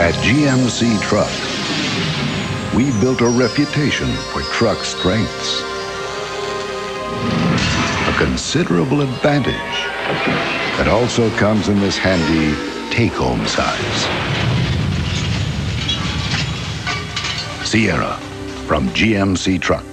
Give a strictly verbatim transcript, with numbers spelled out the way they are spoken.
At G M C Truck, we built a reputation for truck strengths. A considerable advantage that also comes in this handy take-home size. Sierra from G M C Truck.